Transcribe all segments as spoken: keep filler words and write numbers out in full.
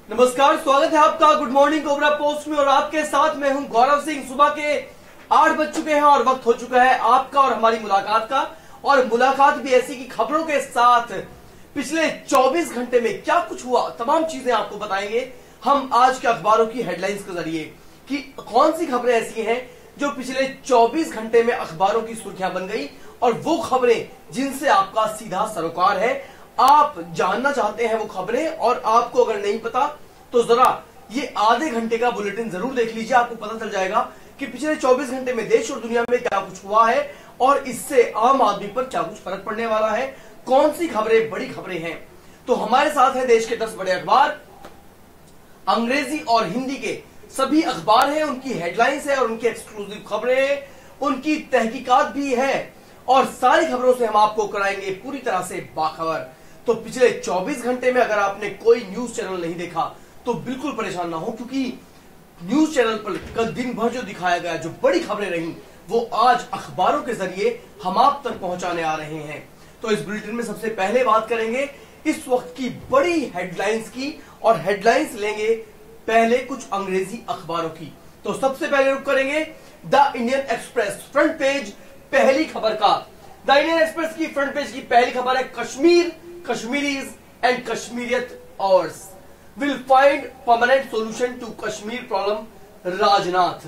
नमस्कार, स्वागत है आपका गुड मॉर्निंग कोबरा पोस्ट में और आपके साथ मैं हूं गौरव सिंह। सुबह के आठ बज चुके हैं और वक्त हो चुका है आपका और हमारी मुलाकात का। और मुलाकात भी ऐसी की खबरों के साथ पिछले चौबीस घंटे में क्या कुछ हुआ तमाम चीजें आपको बताएंगे हम आज के अखबारों की हेडलाइंस के जरिए कि कौन सी खबरें ऐसी हैं जो पिछले चौबीस घंटे में अखबारों की सुर्खियां बन गई और वो खबरें जिनसे आपका सीधा सरोकार है। आप जानना चाहते हैं वो खबरें और आपको अगर नहीं पता तो जरा ये आधे घंटे का बुलेटिन जरूर देख लीजिए। आपको पता चल जाएगा कि पिछले चौबीस घंटे में देश और दुनिया में क्या कुछ हुआ है और इससे आम आदमी पर क्या कुछ फर्क पड़ने वाला है, कौन सी खबरें बड़ी खबरें हैं। तो हमारे साथ है देश के दस बड़े अखबार, अंग्रेजी और हिंदी के सभी अखबार हैं, उनकी हेडलाइंस है और उनकी एक्सक्लूसिव खबरें हैं, उनकी तहकीकात भी है और सारी खबरों से हम आपको कराएंगे पूरी तरह से बाखबर। तो पिछले चौबीस घंटे में अगर आपने कोई न्यूज चैनल नहीं देखा तो बिल्कुल परेशान ना हो, क्योंकि न्यूज चैनल पर कल दिन भर जो दिखाया गया, जो बड़ी खबरें रही, वो आज अखबारों के जरिए हम आप तक पहुंचाने आ रहे हैं। तो इस बुलेटिन में सबसे पहले बात करेंगे इस वक्त की बड़ी हेडलाइंस की और हेडलाइंस लेंगे पहले कुछ अंग्रेजी अखबारों की। तो सबसे पहले रुक करेंगे the Indian Express front page पहली खबर का। द इंडियन एक्सप्रेस की फ्रंट पेज की पहली खबर है Kashmir, Kashmiris and Kashmiriyat ours will find permanent solution to Kashmir problem, Rajnath.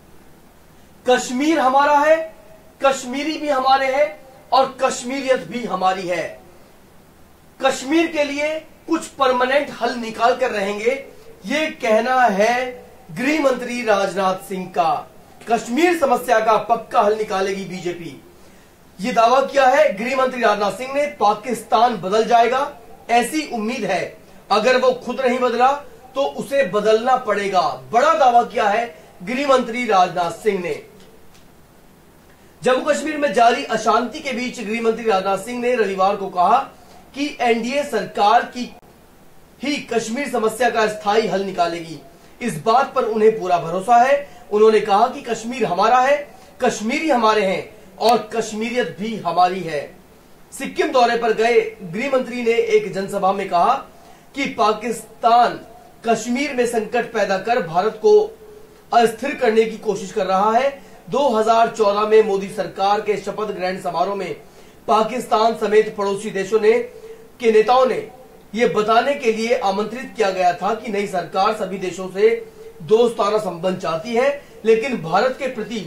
Kashmir हमारा है, कश्मीरी भी हमारे हैं और कश्मीरियत भी हमारी है। कश्मीर के लिए कुछ परमानेंट हल निकाल कर रहेंगे, ये कहना है गृह मंत्री राजनाथ सिंह का। कश्मीर समस्या का पक्का हल निकालेगी बीजेपी, ये दावा किया है गृह मंत्री राजनाथ सिंह ने। पाकिस्तान बदल जाएगा ऐसी उम्मीद है, अगर वो खुद नहीं बदला तो उसे बदलना पड़ेगा, बड़ा दावा किया है गृह मंत्री राजनाथ सिंह ने। जम्मू कश्मीर में जारी अशांति के बीच गृह मंत्री राजनाथ सिंह ने रविवार को कहा कि एनडीए सरकार की ही कश्मीर समस्या का स्थायी हल निकालेगी, इस बात पर उन्हें पूरा भरोसा है। उन्होंने कहा कि कश्मीर हमारा है, कश्मीरी हमारे हैं और कश्मीरियत भी हमारी है। सिक्किम दौरे पर गए गृह मंत्री ने एक जनसभा में कहा कि पाकिस्तान कश्मीर में संकट पैदा कर भारत को अस्थिर करने की कोशिश कर रहा है। दो हज़ार चौदह में मोदी सरकार के शपथ ग्रहण समारोह में पाकिस्तान समेत पड़ोसी देशों ने के नेताओं ने यह बताने के लिए आमंत्रित किया गया था कि नई सरकार सभी देशों से दोस्ताना संबंध चाहती है, लेकिन भारत के प्रति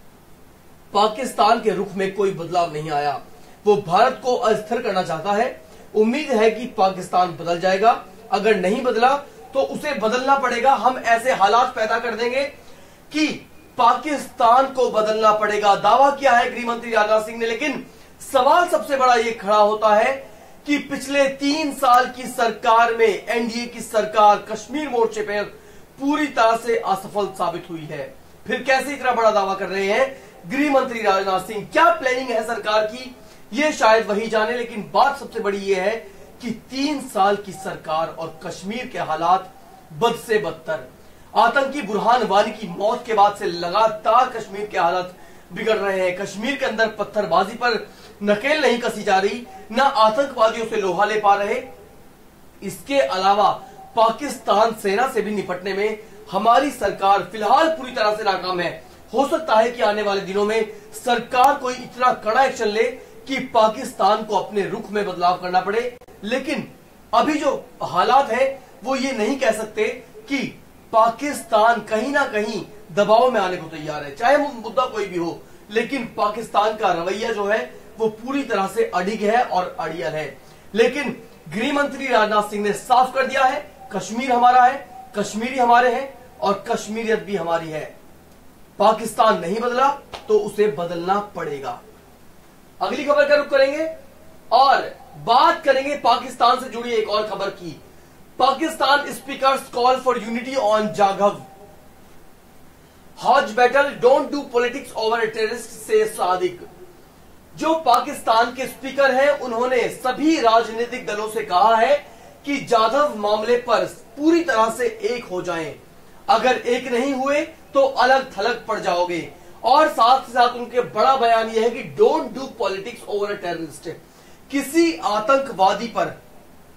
पाकिस्तान के रुख में कोई बदलाव नहीं आया। वो भारत को अस्थिर करना चाहता है। उम्मीद है कि पाकिस्तान बदल जाएगा, अगर नहीं बदला तो उसे बदलना पड़ेगा। हम ऐसे हालात पैदा कर देंगे कि पाकिस्तान को बदलना पड़ेगा, दावा किया है गृह मंत्री राजनाथ सिंह ने। लेकिन सवाल सबसे बड़ा ये खड़ा होता है कि पिछले तीन साल की सरकार में एनडीए की सरकार कश्मीर मोर्चे पर पूरी तरह से असफल साबित हुई है। फिर कैसे इतना बड़ा दावा कर रहे हैं गृह मंत्री राजनाथ सिंह? क्या प्लानिंग है सरकार की, ये शायद वही जाने। लेकिन बात सबसे बड़ी ये है कि तीन साल की सरकार और कश्मीर के हालात बद से बदतर। आतंकी बुरहान वानी की मौत के बाद से लगातार कश्मीर के हालात बिगड़ रहे हैं। कश्मीर के अंदर पत्थरबाजी पर नकेल नहीं कसी जा रही, न आतंकवादियों से लोहा ले पा रहे। इसके अलावा पाकिस्तान सेना से भी निपटने में हमारी सरकार फिलहाल पूरी तरह से नाकाम है। हो सकता है कि आने वाले दिनों में सरकार कोई इतना कड़ा एक्शन ले कि पाकिस्तान को अपने रुख में बदलाव करना पड़े। लेकिन अभी जो हालात है वो ये नहीं कह सकते कि पाकिस्तान कहीं ना कहीं दबाव में आने को तैयार है, चाहे वो मुद्दा कोई भी हो। लेकिन पाकिस्तान का रवैया जो है वो पूरी तरह से अडिग है और अड़ियल है। लेकिन गृह मंत्री राजनाथ सिंह ने साफ कर दिया है कश्मीर हमारा है, कश्मीरी हमारे हैं और कश्मीरियत भी हमारी है। पाकिस्तान नहीं बदला तो उसे बदलना पड़ेगा। अगली खबर का रुख करेंगे और बात करेंगे पाकिस्तान से जुड़ी एक और खबर की। Pakistan speakers call for unity on Jadhav, हॉज battle don't do politics over terrorist says Sadiq. जो पाकिस्तान के स्पीकर हैं उन्होंने सभी राजनीतिक दलों से कहा है कि जाधव मामले पर पूरी तरह से एक हो जाएं। अगर एक नहीं हुए तो अलग थलग पड़ जाओगे। और साथ ही साथ उनके बड़ा बयान यह है कि don't do politics over a terrorist. किसी आतंकवादी पर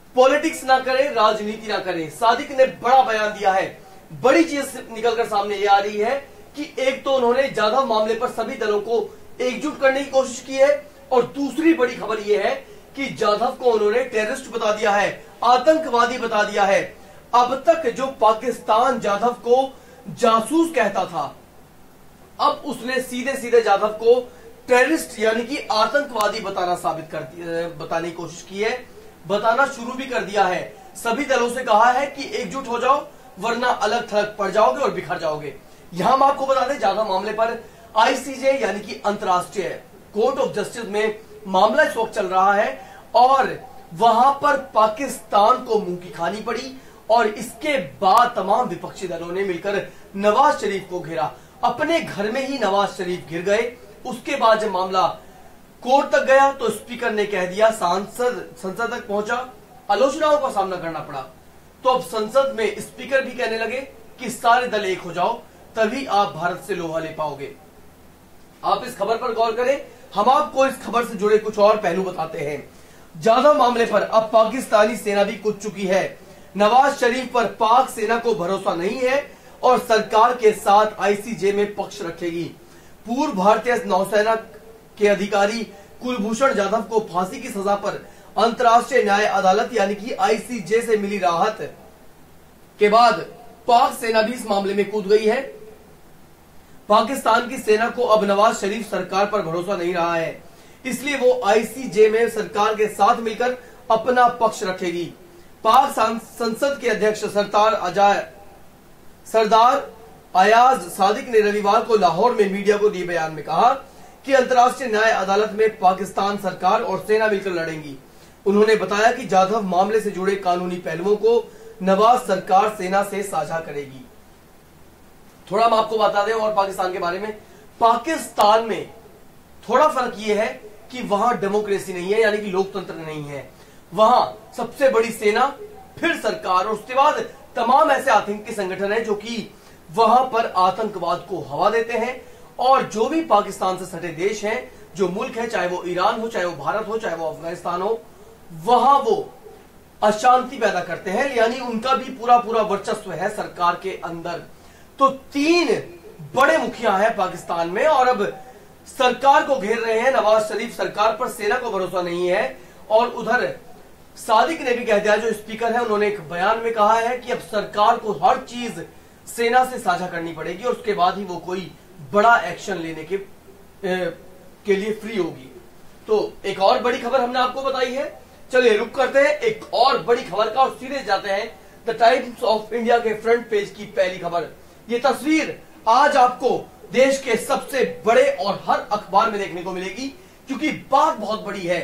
पॉलिटिक्स ना करें, राजनीति ना करें। सादिक ने बड़ा बयान दिया है। बड़ी चीज निकलकर सामने ये आ रही है कि एक तो उन्होंने जाधव मामले पर सभी दलों को एकजुट करने की कोशिश की है, और दूसरी बड़ी खबर यह है कि जाधव को उन्होंने टेररिस्ट बता दिया है, आतंकवादी बता दिया है। अब तक जो पाकिस्तान जाधव को जासूस कहता था, अब उसने सीधे सीधे जाधव को टेररिस्ट यानी कि आतंकवादी बताना साबित कर बताने की कोशिश की है, बताना शुरू भी कर दिया है। सभी दलों से कहा है कि एकजुट हो जाओ, वरना अलग थलग पड़ जाओगे और बिखर जाओगे। यहां हम आपको बता दें, जाधव मामले पर आईसीजे यानी कि अंतर्राष्ट्रीय कोर्ट ऑफ जस्टिस में मामला इस वक्त चल रहा है, और वहां पर पाकिस्तान को मुंह की खानी पड़ी, और इसके बाद तमाम विपक्षी दलों ने मिलकर नवाज शरीफ को घेरा। अपने घर में ही नवाज शरीफ घिर गए। उसके बाद जब मामला कोर्ट तक गया तो स्पीकर ने कह दिया, सांसद संसद तक पहुंचा, आलोचनाओं का सामना करना पड़ा। तो अब संसद में स्पीकर भी कहने लगे कि सारे दल एक हो जाओ, तभी आप भारत से लोहा ले पाओगे। आप इस खबर पर गौर करें, हम आपको इस खबर से जुड़े कुछ और पहलू बताते हैं। जाधव मामले पर अब पाकिस्तानी सेना भी कूद चुकी है। नवाज शरीफ पर पाक सेना को भरोसा नहीं है और सरकार के साथ आईसीजे में पक्ष रखेगी। पूर्व भारतीय नौसेना के अधिकारी कुलभूषण जाधव को फांसी की सजा पर अंतर्राष्ट्रीय न्याय अदालत यानी कि आईसीजे से मिली राहत के बाद पाक सेना भी इस मामले में कूद गई है। पाकिस्तान की सेना को अब नवाज शरीफ सरकार पर भरोसा नहीं रहा है, इसलिए वो आईसीजे में सरकार के साथ मिलकर अपना पक्ष रखेगी। पाक संसद के अध्यक्ष सरदार अजाय सरदार अयाज सादिक ने रविवार को लाहौर में मीडिया को दिए बयान में कहा कि अंतर्राष्ट्रीय न्याय अदालत में पाकिस्तान सरकार और सेना मिलकर लड़ेंगी। उन्होंने बताया कि जाधव मामले से जुड़े कानूनी पहलुओं को नवाज सरकार सेना से साझा करेगी। थोड़ा हम आपको बता दें और पाकिस्तान के बारे में। पाकिस्तान में थोड़ा फर्क यह है कि वहां डेमोक्रेसी नहीं है, यानी कि लोकतंत्र नहीं है। वहां सबसे बड़ी सेना, फिर सरकार, और उसके बाद तमाम ऐसे आतंकी संगठन हैं जो कि वहां पर आतंकवाद को हवा देते हैं। और जो भी पाकिस्तान से सटे देश हैं, जो मुल्क है, चाहे वो ईरान हो, चाहे वो भारत हो, चाहे वो अफगानिस्तान हो, वहां वो अशांति पैदा करते हैं, यानी उनका भी पूरा पूरा वर्चस्व है सरकार के अंदर। तो तीन बड़े मुखिया हैं पाकिस्तान में, और अब सरकार को घेर रहे हैं नवाज शरीफ। सरकार पर सेना को भरोसा नहीं है। और उधर सादिक ने भी कह दिया, जो स्पीकर है, उन्होंने एक बयान में कहा है कि अब सरकार को हर चीज सेना से साझा करनी पड़ेगी और उसके बाद ही वो कोई बड़ा एक्शन लेने के ए, के लिए फ्री होगी। तो एक और बड़ी खबर हमने आपको बताई है। चलिए रुक करते हैं एक और बड़ी खबर का और सीधे जाते हैं द टाइम्स ऑफ इंडिया के फ्रंट पेज की पहली खबर। ये तस्वीर आज आपको देश के सबसे बड़े और हर अखबार में देखने को मिलेगी, क्योंकि बात बहुत बड़ी है।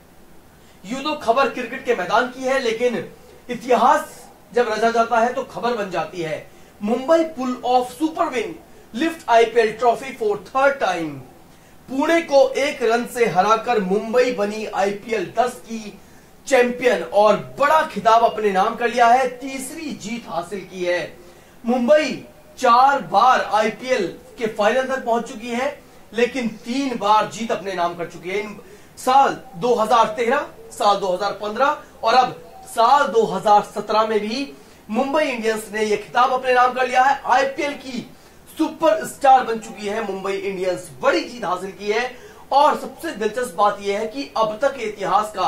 यूं तो खबर क्रिकेट के मैदान की है, लेकिन इतिहास जब रचा जाता है तो खबर बन जाती है। Mumbai pull off super win lift IPL trophy for third time. Pune को एक रन से हराकर मुंबई बनी आईपीएल दस की चैंपियन और बड़ा खिताब अपने नाम कर लिया है। तीसरी जीत हासिल की है। मुंबई चार बार आईपीएल के फाइनल तक पहुंच चुकी है, लेकिन तीन बार जीत अपने नाम कर चुकी है। इन साल दो हज़ार तेरह, साल दो हज़ार पंद्रह और अब साल दो हज़ार सत्रह में भी मुंबई इंडियंस ने यह खिताब अपने नाम कर लिया है। आईपीएल की सुपरस्टार बन चुकी है मुंबई इंडियंस। बड़ी जीत हासिल की है। और सबसे दिलचस्प बात यह है कि अब तक के इतिहास का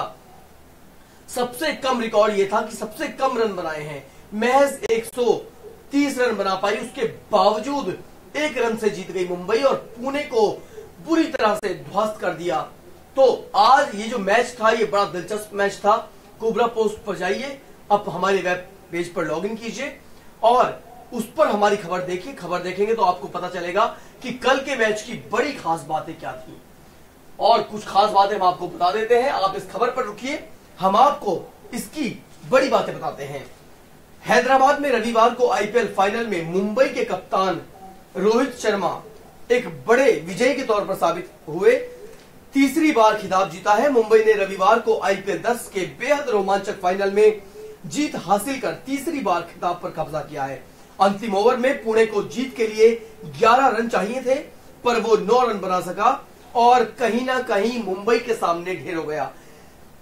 सबसे कम रिकॉर्ड यह था कि सबसे कम रन बनाए हैं। महज एक सौ तीस रन बना पाई, उसके बावजूद एक रन से जीत गई मुंबई और पुणे को बुरी तरह से ध्वस्त कर दिया। तो आज ये जो मैच था, ये बड़ा दिलचस्प मैच था। कोबरा पोस्ट पर जाइए, अब हमारे वेब पेज पर लॉगिन कीजिए और उस पर हमारी खबर देखिए। खबर देखेंगे तो आपको पता चलेगा कि कल के मैच की बड़ी खास बातें क्या थी, और कुछ खास बातें हम आपको बता देते हैं। आप इस खबर पर रुकिए, हम आपको इसकी बड़ी बातें बताते हैं। हैदराबाद में रविवार को आईपीएल फाइनल में मुंबई के कप्तान रोहित शर्मा एक बड़े विजयी के तौर पर साबित हुए। तीसरी बार खिताब जीता है। मुंबई ने रविवार को आईपीएल दस के बेहद रोमांचक फाइनल में जीत हासिल कर तीसरी बार खिताब पर कब्जा किया है। अंतिम ओवर में पुणे को जीत के लिए ग्यारह रन चाहिए थे, पर वो नौ रन बना सका और कहीं ना कहीं मुंबई के सामने ढेर हो गया।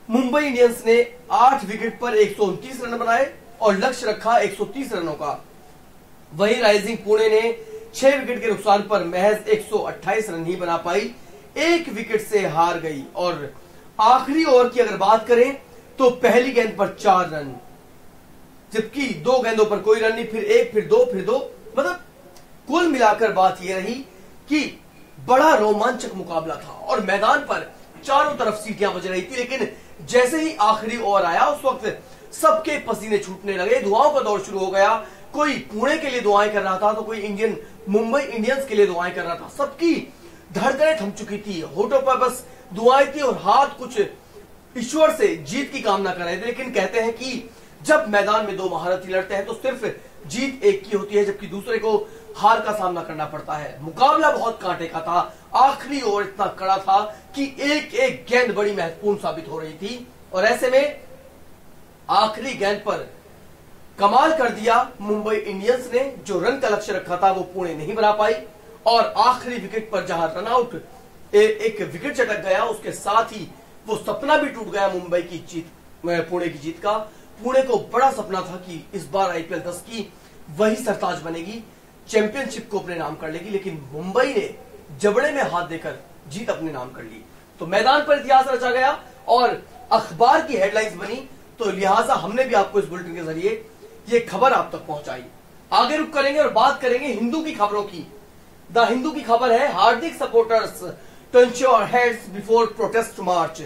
मुंबई इंडियंस ने आठ विकेट पर एक सौ उनतीस रन बनाए और लक्ष्य रखा एक सौ तीस रनों का। वहीं राइजिंग पुणे ने छह विकेट के नुकसान पर महज एक सौ अट्ठाईस रन ही बना पाई, एक विकेट से हार गई। और आखिरी ओवर की अगर बात करें तो पहली गेंद पर चार रन, जबकि दो गेंदों पर कोई रन नहीं, फिर एक, फिर दो, फिर दो। मतलब कुल मिलाकर बात यह रही कि बड़ा रोमांचक मुकाबला था और मैदान पर चारों तरफ सीटियां बज रही थी। लेकिन जैसे ही आखिरी ओवर आया उस वक्त सबके पसीने छूटने लगे, दुआओं का दौर शुरू हो गया। कोई पुणे के लिए दुआएं कर रहा था तो कोई इंडियन मुंबई इंडियंस के लिए दुआएं कर रहा था। सबकी धड़कनें थम चुकी थी, होठों पर बस दुआएं थी और हाथ कुछ ईश्वर से जीत की कामना कर रहे थे। लेकिन कहते हैं कि जब मैदान में दो महारथी लड़ते हैं तो सिर्फ जीत एक की होती है, जबकि दूसरे को हार का सामना करना पड़ता है। मुकाबला बहुत कांटे का था, आखिरी ओवर इतना कड़ा था कि एक एक गेंद बड़ी महत्वपूर्ण साबित हो रही थी। और ऐसे में आखिरी गेंद पर कमाल कर दिया मुंबई इंडियंस ने। जो रन का लक्ष्य रखा था वो पुणे नहीं बना पाई और आखिरी विकेट पर जहां रनआउट एक विकेट चटक गया, उसके साथ ही वो सपना भी टूट गया मुंबई की जीत, पुणे की जीत का। पुणे को बड़ा सपना था कि इस बार आईपीएल दस की वही सरताज बनेगी, चैंपियनशिप को अपने नाम कर लेगी। लेकिन मुंबई ने जबड़े में हाथ देकर जीत अपने नाम कर ली। तो मैदान पर इतिहास रचा गया और अखबार की हेडलाइंस बनी, तो लिहाजा हमने भी आपको इस बुलेटिन के जरिए ये खबर आप तक पहुंचाई। आगे रुक करेंगे और बात करेंगे हिंदू की खबरों की। द हिंदू की खबर है, Hardik supporters to insure heads before protest march.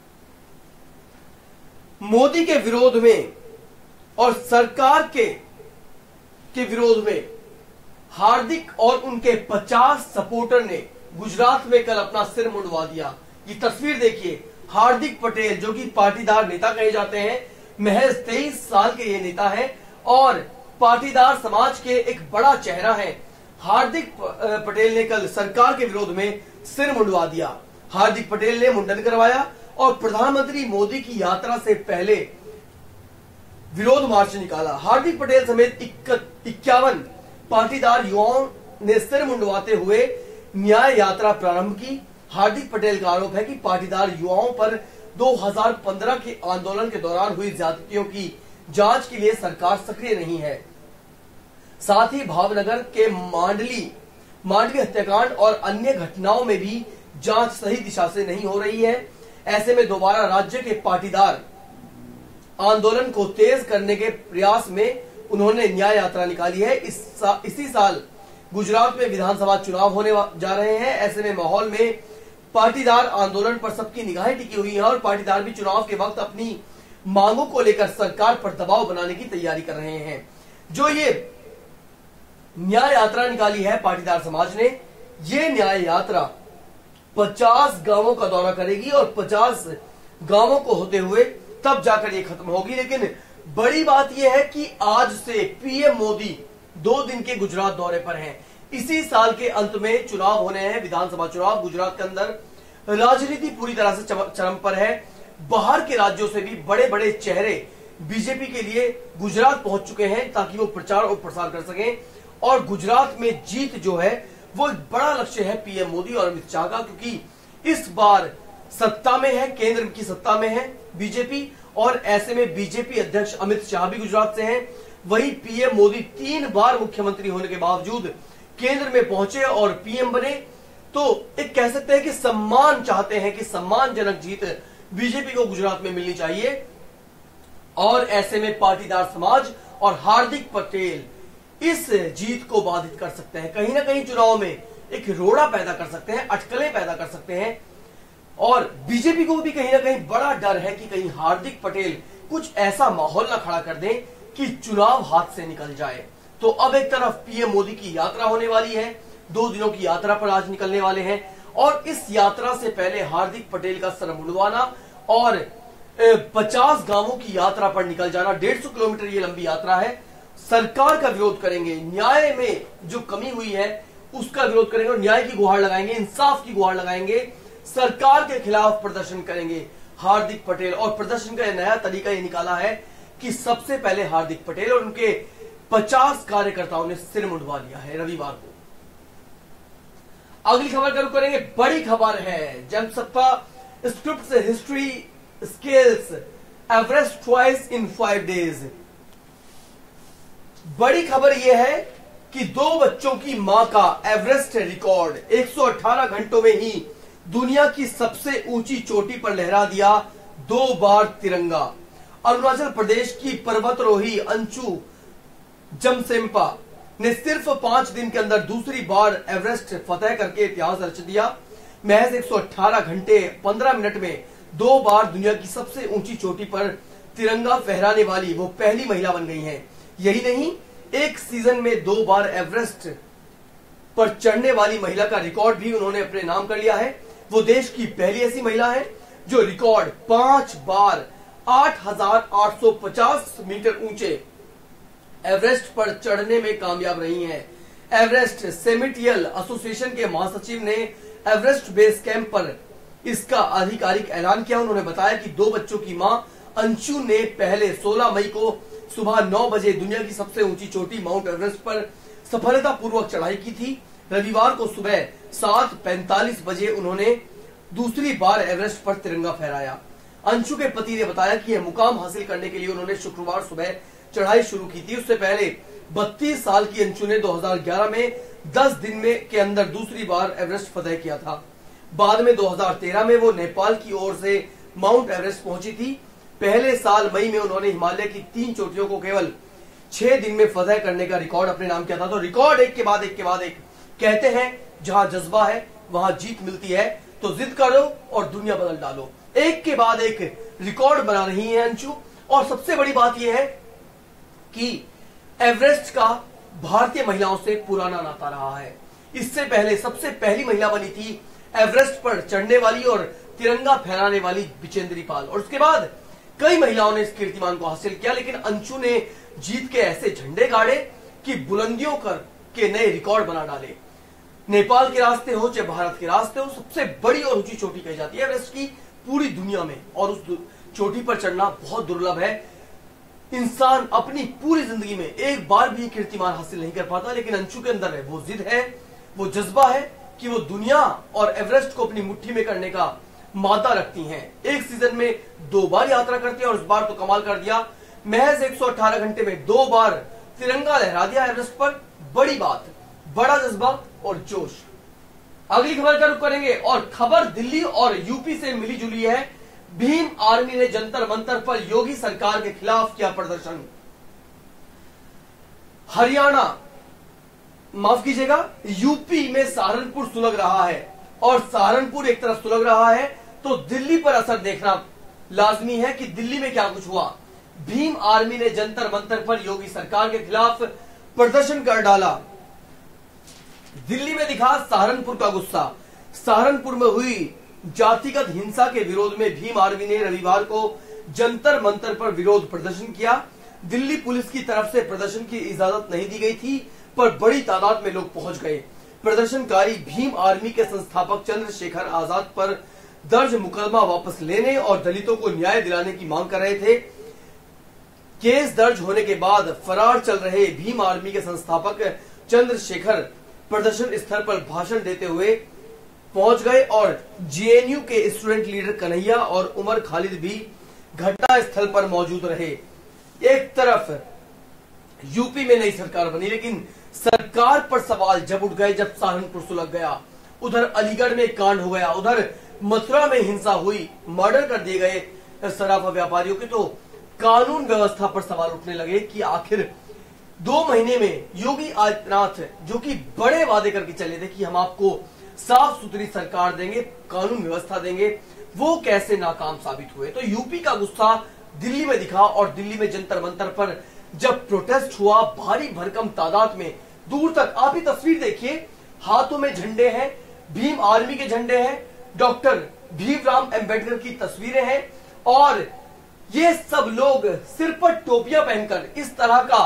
Modi के विरोध में और सरकार के के विरोध में हार्दिक और उनके पचास सपोर्टर ने गुजरात में कल अपना सिर मुंडवा दिया। ये तस्वीर देखिए, हार्दिक पटेल जो कि पाटीदार नेता कहे जाते हैं, महज तेईस साल के ये नेता हैं और पाटीदार समाज के एक बड़ा चेहरा है। हार्दिक पटेल ने कल सरकार के विरोध में सिर मुंडवा दिया। हार्दिक पटेल ने मुंडन करवाया और प्रधानमंत्री मोदी की यात्रा से पहले विरोध मार्च निकाला। हार्दिक पटेल समेत इक्यावन पाटीदार युवाओं ने सिर मुंडवाते हुए न्याय यात्रा प्रारंभ की। हार्दिक पटेल का आरोप है कि पाटीदार युवाओं पर दो हज़ार पंद्रह के आंदोलन के दौरान हुई ज्यादतियों की जांच के लिए सरकार सक्रिय नहीं है। साथ ही भावनगर के मांडली मांडवी हत्याकांड और अन्य घटनाओं में भी जांच सही दिशा से नहीं हो रही है। ऐसे में दोबारा राज्य के पाटीदार आंदोलन को तेज करने के प्रयास में उन्होंने न्याय यात्रा निकाली है। इस सा, इसी साल गुजरात में विधानसभा चुनाव होने जा रहे हैं। ऐसे में माहौल में पाटीदार आंदोलन पर सबकी निगाहें टिकी हुई हैं और पाटीदार भी चुनाव के वक्त अपनी मांगों को लेकर सरकार पर दबाव बनाने की तैयारी कर रहे हैं। जो ये न्याय यात्रा निकाली है पाटीदार समाज ने, ये न्याय यात्रा पचास गांवों का दौरा करेगी और पचास गांवों को होते हुए तब जाकर ये खत्म होगी। लेकिन बड़ी बात यह है कि आज से पीएम मोदी दो दिन के गुजरात दौरे पर हैं। इसी साल के अंत में चुनाव होने हैं, विधानसभा चुनाव। गुजरात के अंदर राजनीति पूरी तरह से चरम पर है। बाहर के राज्यों से भी बड़े बड़े चेहरे बीजेपी के लिए गुजरात पहुंच चुके हैं ताकि वो प्रचार और प्रसार कर सकें। और गुजरात में जीत जो है वो एक बड़ा लक्ष्य है पीएम मोदी और अमित शाह का, क्योंकि इस बार सत्ता में है, केंद्र की सत्ता में है बीजेपी और ऐसे में बीजेपी अध्यक्ष अमित शाह भी गुजरात से हैं। वही पीएम मोदी तीन बार मुख्यमंत्री होने के बावजूद केंद्र में पहुंचे और पीएम बने, तो एक कह सकते हैं कि सम्मान चाहते हैं कि सम्मानजनक जीत बीजेपी को गुजरात में मिलनी चाहिए। और ऐसे में पाटीदार समाज और हार्दिक पटेल इस जीत को बाधित कर सकते हैं, कहीं ना कहीं चुनाव में एक रोड़ा पैदा कर सकते हैं, अटकलें पैदा कर सकते हैं। और बीजेपी को भी कहीं ना कहीं बड़ा डर है कि कहीं हार्दिक पटेल कुछ ऐसा माहौल ना खड़ा कर दें कि चुनाव हाथ से निकल जाए। तो अब एक तरफ पीएम मोदी की यात्रा होने वाली है, दो दिनों की यात्रा पर आज निकलने वाले हैं और इस यात्रा से पहले हार्दिक पटेल का सर मुंडवाना और पचास गांवों की यात्रा पर निकल जाना। डेढ़ सौ किलोमीटर ये लंबी यात्रा है। सरकार का विरोध करेंगे, न्याय में जो कमी हुई है उसका विरोध करेंगे और न्याय की गुहार लगाएंगे, इंसाफ की गुहार लगाएंगे, सरकार के खिलाफ प्रदर्शन करेंगे हार्दिक पटेल। और प्रदर्शन का नया तरीका ये निकाला है कि सबसे पहले हार्दिक पटेल और उनके पचास कार्यकर्ताओं ने सिर मुंडवा लिया है रविवार को। अगली खबर का रुख करेंगे, बड़ी खबर है। जनसत्ता स्क्रिप्ट से history scales Everest twice in five days. बड़ी खबर यह है कि दो बच्चों की मां का एवरेस्ट रिकॉर्ड एक सौ अठारह घंटों में ही दुनिया की सबसे ऊंची चोटी पर लहरा दिया दो बार तिरंगा। अरुणाचल प्रदेश की पर्वतरोही अंशु जमसेंपा ने सिर्फ पांच दिन के अंदर दूसरी बार एवरेस्ट फतेह करके इतिहास रच दिया। महज एक सौ अठारह घंटे पंद्रह मिनट में दो बार दुनिया की सबसे ऊंची चोटी पर तिरंगा फहराने वाली वो पहली महिला बन गई हैं। यही नहीं, एक सीजन में दो बार एवरेस्ट पर चढ़ने वाली महिला का रिकॉर्ड भी उन्होंने अपने नाम कर लिया है। वो देश की पहली ऐसी महिला है जो रिकॉर्ड पांच बार आठ हजार आठ सौ पचास मीटर ऊंचे एवरेस्ट पर चढ़ने में कामयाब रही हैं। एवरेस्ट सेमिटियल एसोसिएशन के महासचिव ने एवरेस्ट बेस कैंप पर इसका आधिकारिक ऐलान किया। उन्होंने बताया कि दो बच्चों की मां अंशु ने पहले सोलह मई को सुबह नौ बजे दुनिया की सबसे ऊंची चोटी माउंट एवरेस्ट पर सफलतापूर्वक चढ़ाई की थी। रविवार को सुबह सात पैंतालीस बजे उन्होंने दूसरी बार एवरेस्ट पर तिरंगा फहराया। अंशु के पति ने बताया कि यह मुकाम हासिल करने के लिए उन्होंने शुक्रवार सुबह चढ़ाई शुरू की थी। उससे पहले बत्तीस साल की अंशु ने दो हज़ार ग्यारह में दस दिन में के अंदर दूसरी बार एवरेस्ट फतेह किया था। बाद में दो हज़ार तेरह में वो नेपाल की ओर से माउंट एवरेस्ट पहुंची थी। पहले साल मई में उन्होंने हिमालय की तीन चोटियों को केवल छह दिन में फतेह करने का रिकॉर्ड अपने नाम किया था। तो रिकॉर्ड एक के बाद एक के बाद एक। कहते हैं जहां जज्बा है वहां जीत मिलती है, तो जिद करो और दुनिया बदल डालो। एक के बाद एक रिकॉर्ड बना रही है अंशु। और सबसे बड़ी बात यह है कि एवरेस्ट का भारतीय महिलाओं से पुराना नाता रहा है। इससे पहले सबसे पहली महिला बनी थी एवरेस्ट पर चढ़ने वाली और तिरंगा फहराने वाली बिचेंद्री पाल, और उसके बाद कई महिलाओं ने इस कीर्तिमान को हासिल किया। लेकिन अंशु ने जीत के ऐसे झंडे गाड़े कि बुलंदियों कर के नए रिकॉर्ड बना डाले। नेपाल के रास्ते हो चाहे भारत के रास्ते हो, सबसे बड़ी और ऊंची चोटी कही जाती है एवरेस्ट की पूरी दुनिया में, और उस चोटी पर चढ़ना बहुत दुर्लभ है। इंसान अपनी पूरी जिंदगी में एक बार भी कीर्तिमान हासिल नहीं कर पाता, लेकिन अंशु के अंदर है वो जिद है, वो जज्बा है कि वो दुनिया और एवरेस्ट को अपनी मुट्ठी में करने का मादा रखती हैं। एक सीजन में दो बार यात्रा करती हैं और इस बार तो कमाल कर दिया। महज एक सौ अठारह घंटे में दो बार तिरंगा लहरा दिया एवरेस्ट पर। बड़ी बात, बड़ा जज्बा और जोश। अगली खबर का रुख करेंगे और खबर दिल्ली और यूपी से मिली जुली है। भीम आर्मी ने जंतर मंतर पर योगी सरकार के खिलाफ किया प्रदर्शन। हरियाणा, माफ कीजिएगा, यूपी में सहारनपुर सुलग रहा है, और सहारनपुर एक तरफ सुलग रहा है तो दिल्ली पर असर देखना लाजमी है कि दिल्ली में क्या कुछ हुआ। भीम आर्मी ने जंतर मंतर पर योगी सरकार के खिलाफ प्रदर्शन कर डाला। दिल्ली में दिखा सहारनपुर का गुस्सा। सहारनपुर में हुई जातिगत हिंसा के विरोध में भीम आर्मी ने रविवार को जंतर मंतर पर विरोध प्रदर्शन किया। दिल्ली पुलिस की तरफ से प्रदर्शन की इजाजत नहीं दी गई थी, पर बड़ी तादाद में लोग पहुंच गए। प्रदर्शनकारी भीम आर्मी के संस्थापक चंद्रशेखर आजाद पर दर्ज मुकदमा वापस लेने और दलितों को न्याय दिलाने की मांग कर रहे थे। केस दर्ज होने के बाद फरार चल रहे भीम आर्मी के संस्थापक चंद्रशेखर प्रदर्शन स्थल पर भाषण देते हुए पहुंच गए, और जेएनयू के स्टूडेंट लीडर कन्हैया और उमर खालिद भी घटना स्थल पर मौजूद रहे। एक तरफ यूपी में नई सरकार बनी, लेकिन सरकार पर सवाल जब उठ गए जब सहारनपुर सुलग गया। उधर अलीगढ़ में कांड हो गया, उधर मथुरा में हिंसा हुई, मर्डर कर दिए गए शराब व्यापारियों के, तो कानून व्यवस्था पर सवाल उठने लगे कि आखिर दो महीने में योगी आदित्यनाथ जो कि बड़े वादे करके चले थे कि हम आपको साफ सुथरी सरकार देंगे, कानून व्यवस्था देंगे, वो कैसे नाकाम साबित हुए। तो यूपी का गुस्सा दिल्ली में दिखा, और दिल्ली में जंतर मंतर पर जब प्रोटेस्ट हुआ भारी भरकम तादाद में, दूर तक आप ही तस्वीर देखिए, हाथों में झंडे हैं, भीम आर्मी के झंडे हैं, डॉक्टर भीमराव अंबेडकर की तस्वीरें हैं, और ये सब लोग सिर पर टोपियां पहनकर इस तरह का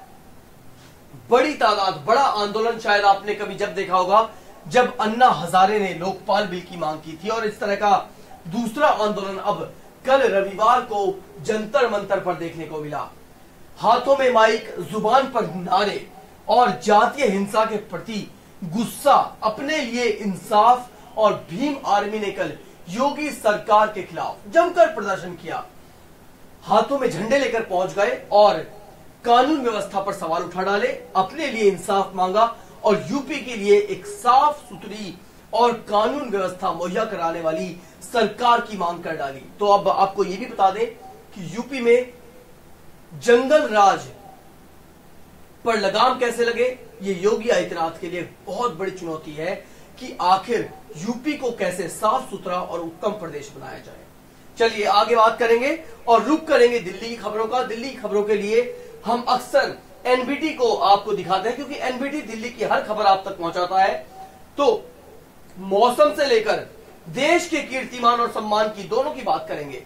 बड़ी तादाद, बड़ा आंदोलन शायद आपने कभी जब देखा होगा जब अन्ना हजारे ने लोकपाल बिल की मांग की थी। और इस तरह का दूसरा आंदोलन अब कल रविवार को जंतर मंतर पर देखने को मिला। हाथों में माइक, जुबान पर नारे और जातीय हिंसा के प्रति गुस्सा, अपने लिए इंसाफ, और भीम आर्मी ने कल योगी सरकार के खिलाफ जमकर प्रदर्शन किया, हाथों में झंडे लेकर पहुंच गए और कानून व्यवस्था पर सवाल उठा डाले, अपने लिए इंसाफ मांगा और यूपी के लिए एक साफ सुथरी और कानून व्यवस्था मुहैया कराने वाली सरकार की मांग कर डाली। तो अब आपको यह भी बता दें कि यूपी में जंगल राज पर लगाम कैसे लगे, ये योगी आदित्यनाथ के लिए बहुत बड़ी चुनौती है कि आखिर यूपी को कैसे साफ सुथरा और उत्तम प्रदेश बनाया जाए। चलिए आगे बात करेंगे और रुक करेंगे दिल्ली की खबरों का। दिल्ली की खबरों के लिए हम अक्सर एनबीटी को आपको दिखाते हैं, क्योंकि एनबीटी दिल्ली की हर खबर आप तक पहुंचाता है। तो मौसम से लेकर देश के कीर्तिमान और सम्मान की दोनों की बात करेंगे।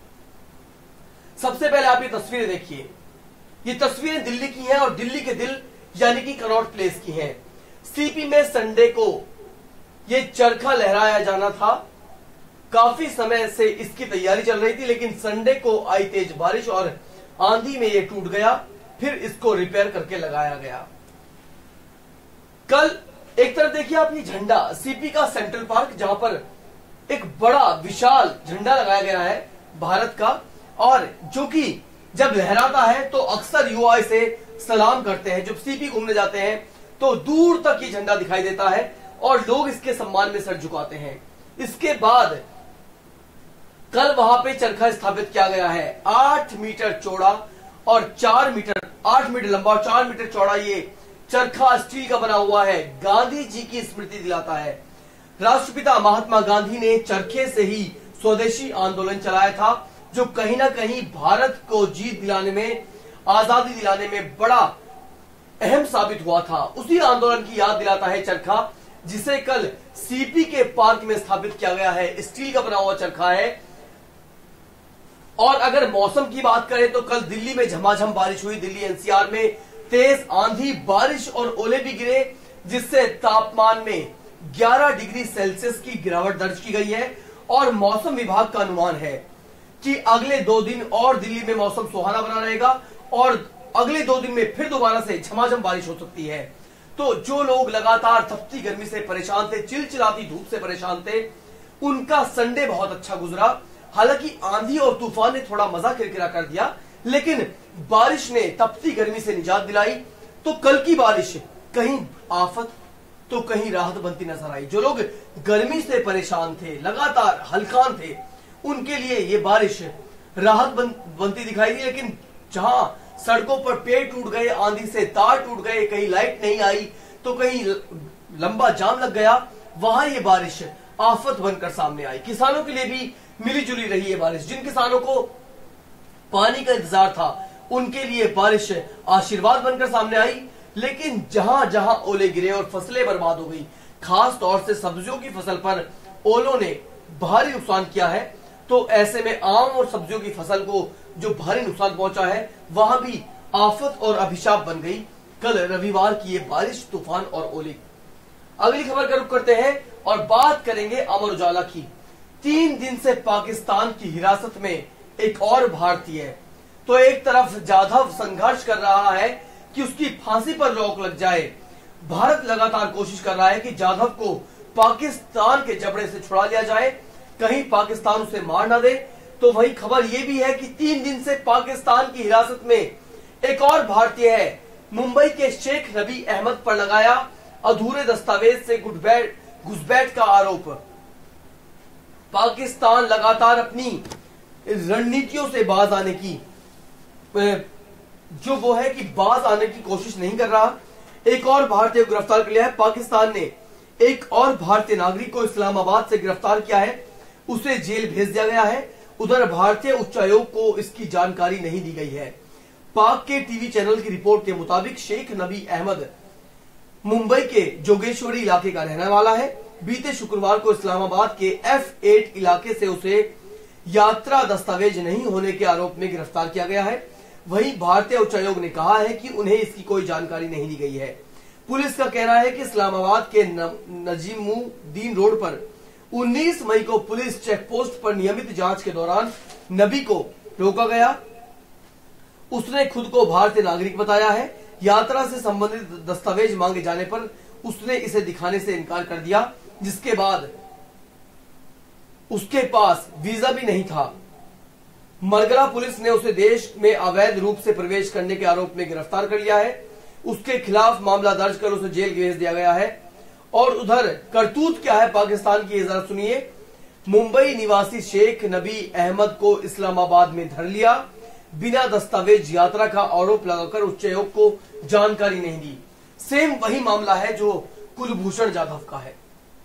सबसे पहले आप ये तस्वीरें देखिए, ये तस्वीरें दिल्ली की हैं और दिल्ली के दिल यानी कि कनॉट प्लेस की हैं। सीपी में संडे को ये चरखा लहराया जाना था, काफी समय से इसकी तैयारी चल रही थी, लेकिन संडे को आई तेज बारिश और आंधी में ये टूट गया, फिर इसको रिपेयर करके लगाया गया। कल एक तरफ देखिए आप ये झंडा, सीपी का सेंट्रल पार्क, जहां पर एक बड़ा विशाल झंडा लगाया गया है भारत का, और जो कि जब लहराता है तो अक्सर युवा इसे सलाम करते हैं। जब सीपी घूमने जाते हैं तो दूर तक ये झंडा दिखाई देता है और लोग इसके सम्मान में सर झुकाते हैं। इसके बाद कल वहां पे चरखा स्थापित किया गया है, आठ मीटर चौड़ा और चार मीटर आठ मीटर लंबा और चार मीटर चौड़ा ये चरखा स्टील का बना हुआ है, गांधी जी की स्मृति दिलाता है। राष्ट्रपिता महात्मा गांधी ने चरखे से ही स्वदेशी आंदोलन चलाया था, जो कहीं ना कहीं भारत को जीत दिलाने में, आजादी दिलाने में बड़ा अहम साबित हुआ था। उसी आंदोलन की याद दिलाता है चरखा, जिसे कल सीपी के पार्क में स्थापित किया गया है। स्टील का बना हुआ चरखा है। और अगर मौसम की बात करें तो कल दिल्ली में झमाझम बारिश हुई। दिल्ली एनसीआर में तेज आंधी, बारिश और ओले भी गिरे, जिससे तापमान में ग्यारह डिग्री सेल्सियस की गिरावट दर्ज की गई है। और मौसम विभाग का अनुमान है कि अगले दो दिन और दिल्ली में मौसम सुहाना बना रहेगा और अगले दो दिन में फिर दोबारा से झमाझम बारिश हो सकती है। तो जो लोग लगातार तपती गर्मी से परेशान थे, चिलचिलाती धूप से परेशान थे, उनका संडे बहुत अच्छा गुजरा। हालांकि आंधी और तूफान ने थोड़ा मजा किरकिरा कर दिया, लेकिन बारिश ने तपती गर्मी से निजात दिलाई। तो कल की बारिश कहीं आफत तो कहीं राहत बनती नजर आई। जो लोग गर्मी से परेशान थे, लगातार हलकान थे, उनके लिए ये बारिश राहत बन, बनती दिखाई दी। लेकिन जहां सड़कों पर पेड़ टूट गए, आंधी से तार टूट गए, कहीं लाइट नहीं आई तो कहीं लंबा जाम लग गया, वहां ये बारिश आफत बनकर सामने आई। किसानों के लिए भी मिली जुली रही है बारिश। जिन किसानों को पानी का इंतजार था, उनके लिए बारिश आशीर्वाद बनकर सामने आई। लेकिन जहां जहां ओले गिरे और फसलें बर्बाद हो गई, खास तौर से सब्जियों की फसल पर ओलों ने भारी नुकसान किया है। तो ऐसे में आम और सब्जियों की फसल को जो भारी नुकसान पहुंचा है, वहां भी आफत और अभिशाप बन गई कल रविवार की ये बारिश, तूफान और ओले। अगली खबर का रुख करते हैं और बात करेंगे अमर उजाला की। तीन दिन से पाकिस्तान की हिरासत में एक और भारतीय है। तो एक तरफ जाधव संघर्ष कर रहा है कि उसकी फांसी पर रोक लग जाए। भारत लगातार कोशिश कर रहा है कि जाधव को पाकिस्तान के जबड़े से छुड़ा लिया जाए, कहीं पाकिस्तान उसे मार ना दे। तो वही खबर यह भी है कि तीन दिन से पाकिस्तान की हिरासत में एक और भारतीय है। मुंबई के शेख रबी अहमद पर लगाया अधूरे दस्तावेज से घुसपैठ घुसपैठ का आरोप। पाकिस्तान लगातार अपनी रणनीतियों से बाज आने की जो वो है कि बाज आने की कोशिश नहीं कर रहा। एक और भारतीय को गिरफ्तार कर लिया है। पाकिस्तान ने एक और भारतीय नागरिक को इस्लामाबाद से गिरफ्तार किया है, उसे जेल भेज दिया गया है। उधर भारतीय उच्चायोग को इसकी जानकारी नहीं दी गई है। पाक के टीवी चैनल की रिपोर्ट के मुताबिक शेख नबी अहमद मुंबई के जोगेश्वरी इलाके का रहने वाला है। बीते शुक्रवार को इस्लामाबाद के एफ एट इलाके से उसे यात्रा दस्तावेज नहीं होने के आरोप में गिरफ्तार किया गया है। वहीं भारतीय उच्चायोग ने कहा है कि उन्हें इसकी कोई जानकारी नहीं दी गई है। पुलिस का कहना है कि इस्लामाबाद के नजीमुद्दीन रोड पर उन्नीस मई को पुलिस चेक पोस्ट पर नियमित जांच के दौरान नबी को रोका गया। उसने खुद को भारतीय नागरिक बताया है। यात्रा से संबंधित दस्तावेज मांगे जाने पर उसने इसे दिखाने से इनकार कर दिया, जिसके बाद उसके पास वीजा भी नहीं था। मरगला पुलिस ने उसे देश में अवैध रूप से प्रवेश करने के आरोप में गिरफ्तार कर लिया है। उसके खिलाफ मामला दर्ज कर उसे जेल भेज दिया गया है। और उधर करतूत क्या है पाकिस्तान की, जरा सुनिए। मुंबई निवासी शेख नबी अहमद को इस्लामाबाद में धर लिया, बिना दस्तावेज यात्रा का आरोप लगाकर उच्चायोग को जानकारी नहीं दी। सेम वही मामला है जो कुलभूषण जाधव का है।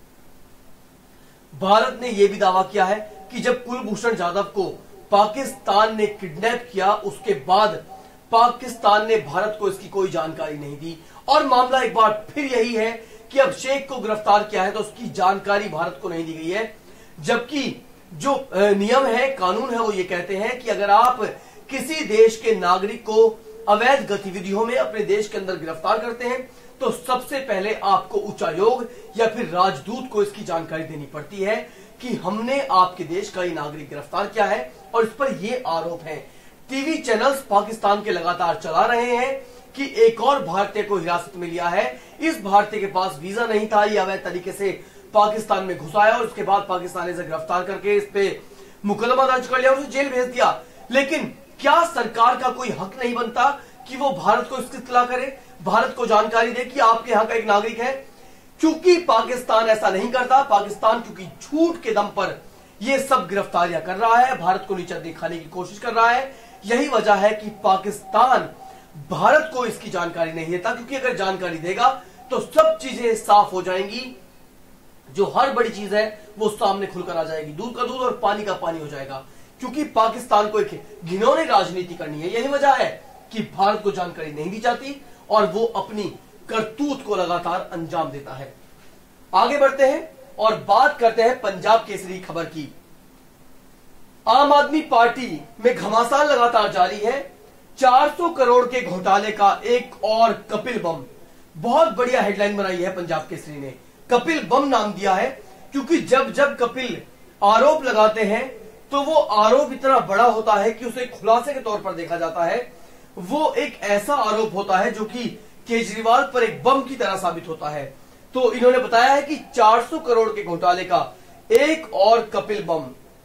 भारत ने यह भी दावा किया है कि जब कुलभूषण जाधव को पाकिस्तान ने किडनैप किया, उसके बाद पाकिस्तान ने भारत को इसकी कोई जानकारी नहीं दी। और मामला एक बार फिर यही है कि अब शेख को गिरफ्तार किया है तो उसकी जानकारी भारत को नहीं दी गई है। जबकि जो नियम है, कानून है, वो ये कहते हैं कि अगर आप किसी देश के नागरिक को अवैध गतिविधियों में अपने देश के अंदर गिरफ्तार करते हैं तो सबसे पहले आपको उच्चायोग या फिर राजदूत को इसकी जानकारी देनी पड़ती है कि हमने आपके देश का ये नागरिक गिरफ्तार किया है और इस पर ये आरोप है। टीवी चैनल्स पाकिस्तान के लगातार चला रहे हैं कि एक और भारतीय को हिरासत में लिया है। इस भारतीय के पास वीजा नहीं था, ये अवैध तरीके से पाकिस्तान में घुसाया और उसके बाद पाकिस्तान ने इसे गिरफ्तार करके इस पे मुकदमा दर्ज कर लिया और उसे जेल भेज दिया। लेकिन क्या सरकार का कोई हक नहीं बनता कि वो भारत को इसकी इत्तला करे, भारत को जानकारी दे कि आपके यहाँ का एक नागरिक है? क्योंकि पाकिस्तान ऐसा नहीं करता। पाकिस्तान क्योंकि झूठ के दम पर ये सब गिरफ्तारियां कर रहा है, भारत को नीचा दिखाने की कोशिश कर रहा है। यही वजह है कि पाकिस्तान भारत को इसकी जानकारी नहीं देता, क्योंकि अगर जानकारी देगा तो सब चीजें साफ हो जाएंगी। जो हर बड़ी चीज है वो सामने खुलकर आ जाएगी, दूध का दूध और पानी का पानी हो जाएगा। क्योंकि पाकिस्तान को एक घिनौनी राजनीति करनी है। यही वजह है कि भारत को जानकारी नहीं दी जाती और वो अपनी करतूत को लगातार अंजाम देता है। आगे बढ़ते हैं और बात करते हैं पंजाब केसरी खबर की। आम आदमी पार्टी में घमासान लगातार जारी है। चार सौ करोड़ के घोटाले का एक और कपिल बम। बहुत बढ़िया हेडलाइन बनाई है पंजाब केसरी ने, कपिल बम नाम दिया है, क्योंकि जब जब कपिल आरोप लगाते हैं तो वो आरोप इतना बड़ा होता है कि उसे खुलासे के तौर पर देखा जाता है। वो एक ऐसा आरोप होता है जो कि केजरीवाल पर एक बम की तरह साबित होता है। तो इन्होंने बताया है कि चार सौ करोड़ के घोटाले का एक और कपिल बम।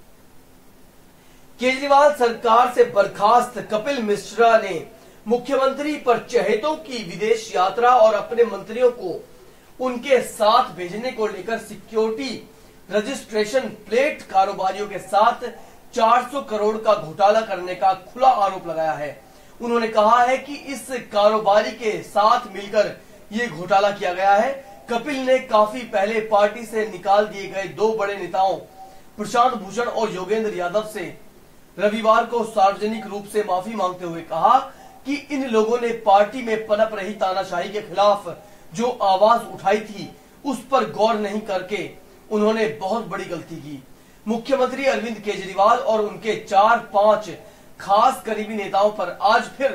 केजरीवाल सरकार से बर्खास्त कपिल मिश्रा ने मुख्यमंत्री पर चहेतों की विदेश यात्रा और अपने मंत्रियों को उनके साथ भेजने को लेकर सिक्योरिटी रजिस्ट्रेशन प्लेट कारोबारियों के साथ चार सौ करोड़ का घोटाला करने का खुला आरोप लगाया है। उन्होंने कहा है कि इस कारोबारी के साथ मिलकर ये घोटाला किया गया है। कपिल ने काफी पहले पार्टी से निकाल दिए गए दो बड़े नेताओं प्रशांत भूषण और योगेंद्र यादव से रविवार को सार्वजनिक रूप से माफी मांगते हुए कहा कि इन लोगों ने पार्टी में पनप रही तानाशाही के खिलाफ जो आवाज उठाई थी उस पर गौर नहीं करके उन्होंने बहुत बड़ी गलती की। मुख्यमंत्री अरविंद केजरीवाल और उनके चार पांच खास करीबी नेताओं पर आज फिर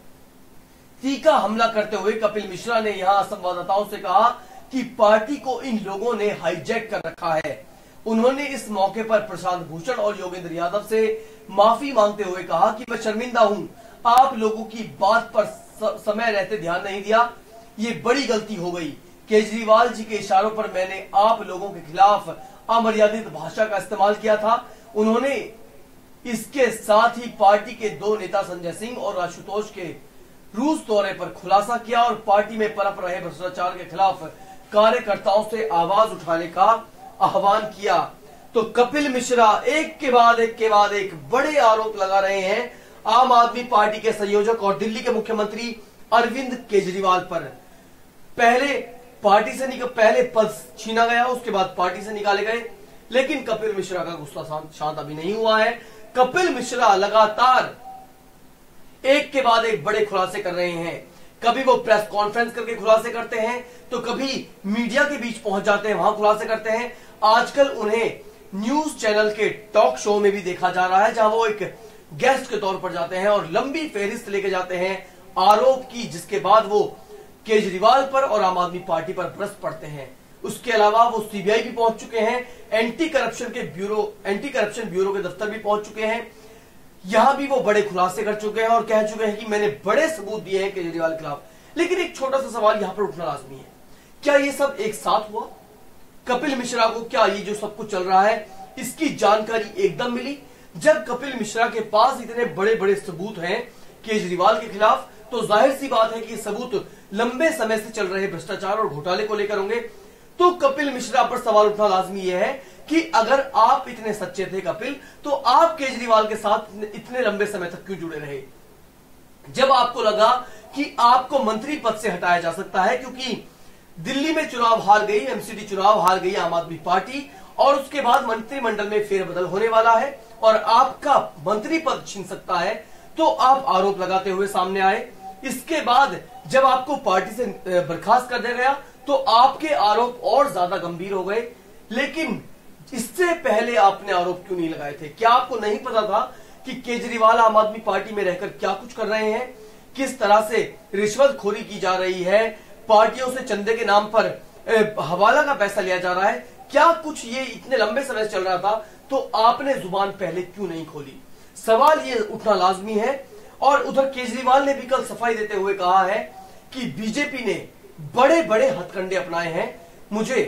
तीखा हमला करते हुए कपिल मिश्रा ने यहां संवाददाताओं से कहा कि पार्टी को इन लोगों ने हाईजैक कर रखा है। उन्होंने इस मौके पर प्रशांत भूषण और योगेंद्र यादव से माफी मांगते हुए कहा कि मैं शर्मिंदा हूं, आप लोगों की बात पर समय रहते ध्यान नहीं दिया, ये बड़ी गलती हो गई। केजरीवाल जी के इशारों पर मैंने आप लोगों के खिलाफ अमर्यादित भाषा का इस्तेमाल किया था। उन्होंने इसके साथ ही पार्टी के दो नेता संजय सिंह और आशुतोष के रूस दौरे पर खुलासा किया और पार्टी में पनप रहे भ्रष्टाचार के खिलाफ कार्यकर्ताओं से आवाज उठाने का आह्वान किया। तो कपिल मिश्रा एक के बाद एक के बाद एक बड़े आरोप लगा रहे हैं आम आदमी पार्टी के संयोजक और दिल्ली के मुख्यमंत्री अरविंद केजरीवाल पर। पहले पार्टी से निकल पहले पद छीना गया, उसके बाद पार्टी से निकाले गए, लेकिन कपिल मिश्रा का गुस्सा शांत अभी नहीं हुआ है। कपिल मिश्रा लगातार एक के बाद एक बड़े खुलासे कर रहे हैं। कभी वो प्रेस कॉन्फ्रेंस करके खुलासे करते हैं तो कभी मीडिया के बीच पहुंच जाते हैं, वहां खुलासे करते हैं। आजकल उन्हें न्यूज चैनल के टॉक शो में भी देखा जा रहा है, जहां वो एक गेस्ट के तौर पर जाते हैं और लंबी फेहरिस्त लेके जाते हैं आरोप की, जिसके बाद वो केजरीवाल पर और आम आदमी पार्टी पर बरस पड़ते हैं। उसके अलावा वो सीबीआई भी पहुंच चुके हैं, एंटी करप्शन के ब्यूरो एंटी करप्शन ब्यूरो के दफ्तर भी पहुंच चुके हैं। यहां भी वो बड़े खुलासे कर चुके हैं और कह चुके हैं कि मैंने बड़े सबूत दिए हैं केजरीवाल के खिलाफ। लेकिन एक छोटा सा सवाल यहां पर उठना लाजमी है, क्या ये सब एक साथ हुआ? कपिल मिश्रा को क्या ये जो सब कुछ चल रहा है इसकी जानकारी एकदम मिली जब कपिल मिश्रा के पास इतने बड़े बड़े सबूत हैं केजरीवाल के खिलाफ, तो जाहिर सी बात है कि सबूत लंबे समय से चल रहे भ्रष्टाचार और घोटाले को लेकर होंगे। तो कपिल मिश्रा पर सवाल उठना लाजमी यह है कि अगर आप इतने सच्चे थे कपिल, तो आप केजरीवाल के साथ इतने लंबे समय तक क्यों जुड़े रहे? जब आपको लगा कि आपको मंत्री पद से हटाया जा सकता है, क्योंकि दिल्ली में चुनाव हार गई, एमसीडी चुनाव हार गई आम आदमी पार्टी, और उसके बाद मंत्रिमंडल में फेरबदल होने वाला है और आपका मंत्री पद छिन सकता है, तो आप आरोप लगाते हुए सामने आए। इसके बाद जब आपको पार्टी से बर्खास्त कर दिया गया तो आपके आरोप और ज्यादा गंभीर हो गए। लेकिन इससे पहले आपने आरोप क्यों नहीं लगाए थे? क्या आपको नहीं पता था कि केजरीवाल आम आदमी पार्टी में रहकर क्या कुछ कर रहे हैं, किस तरह से रिश्वतखोरी की जा रही है, पार्टियों से चंदे के नाम पर ए, हवाला का पैसा लिया जा रहा है, क्या कुछ ये इतने लंबे समय से चल रहा था? तो आपने जुबान पहले क्यों नहीं खोली? सवाल ये उठना लाजमी है। और उधर केजरीवाल ने भी कल सफाई देते हुए कहा है कि बीजेपी ने बड़े बड़े हथकंडे अपनाए हैं मुझे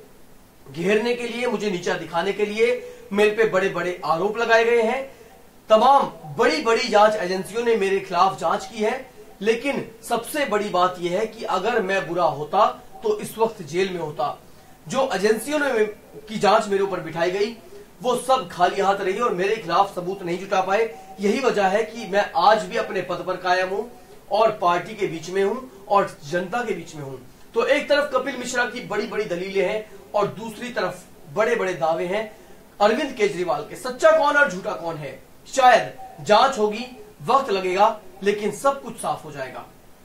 घेरने के लिए, मुझे नीचा दिखाने के लिए, मेरे पे बड़े बड़े आरोप लगाए गए हैं। तमाम बड़ी बड़ी जांच एजेंसियों ने मेरे खिलाफ जांच की है, लेकिन सबसे बड़ी बात यह है कि अगर मैं बुरा होता तो इस वक्त जेल में होता। जो एजेंसियों ने की जांच मेरे ऊपर बिठाई गई वो सब खाली हाथ रही और मेरे खिलाफ सबूत नहीं जुटा पाए। यही वजह है कि मैं आज भी अपने पद पर कायम हूं और पार्टी के बीच में हूं और जनता के बीच में हूं। तो एक तरफ कपिल मिश्रा की बड़ी बड़ी दलीलें हैं और दूसरी तरफ बड़े बड़े दावे हैं अरविंद केजरीवाल के। सच्चा कौन और झूठा कौन है, शायद जांच होगी, वक्त लगेगा, लेकिन सब कुछ साफ हो जाएगा।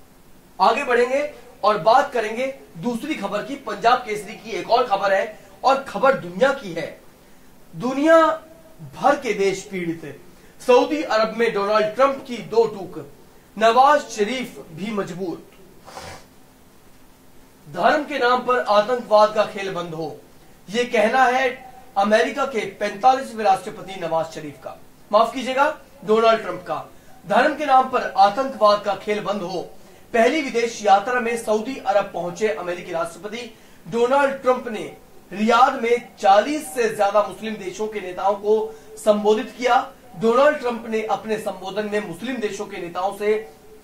आगे बढ़ेंगे और बात करेंगे दूसरी खबर की। पंजाब केसरी की एक और खबर है और खबर दुनिया की है। दुनिया भर के देश पीड़ित, सऊदी अरब में डोनाल्ड ट्रंप की दो टूक, नवाज शरीफ भी मजबूर, धर्म के नाम पर आतंकवाद का खेल बंद हो, यह कहना है अमेरिका के पैंतालीसवें राष्ट्रपति नवाज शरीफ का, माफ कीजिएगा डोनाल्ड ट्रंप का। धर्म के नाम पर आतंकवाद का खेल बंद हो। पहली विदेश यात्रा में सऊदी अरब पहुंचे अमेरिकी राष्ट्रपति डोनाल्ड ट्रंप ने रियाद में चालीस से ज्यादा मुस्लिम देशों के नेताओं को संबोधित किया। डोनाल्ड ट्रंप ने अपने संबोधन में मुस्लिम देशों के नेताओं से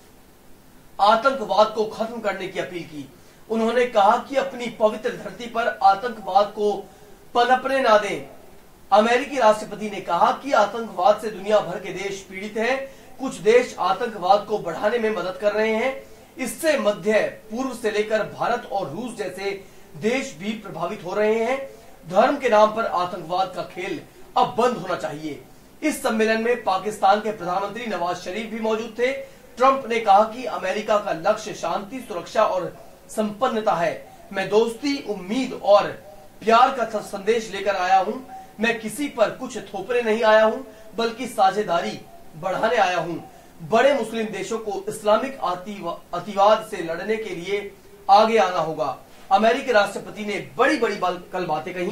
आतंकवाद को खत्म करने की अपील की। उन्होंने कहा कि अपनी पवित्र धरती पर आतंकवाद को पनपने ना दें। अमेरिकी राष्ट्रपति ने कहा कि आतंकवाद से दुनिया भर के देश पीड़ित हैं। कुछ देश आतंकवाद को बढ़ाने में मदद कर रहे हैं। इससे मध्य पूर्व से लेकर भारत और रूस जैसे देश भी प्रभावित हो रहे हैं। धर्म के नाम पर आतंकवाद का खेल अब बंद होना चाहिए। इस सम्मेलन में पाकिस्तान के प्रधानमंत्री नवाज शरीफ भी मौजूद थे। ट्रंप ने कहा कि अमेरिका का लक्ष्य शांति, सुरक्षा और संपन्नता है। मैं दोस्ती, उम्मीद और प्यार का संदेश लेकर आया हूं। मैं किसी पर कुछ थोपने नहीं आया हूं, बल्कि साझेदारी बढ़ाने आया हूं। बड़े मुस्लिम देशों को इस्लामिक अतिवाद से लड़ने के लिए आगे आना होगा। अमेरिकी राष्ट्रपति ने बड़ी बड़ी कल बातें कही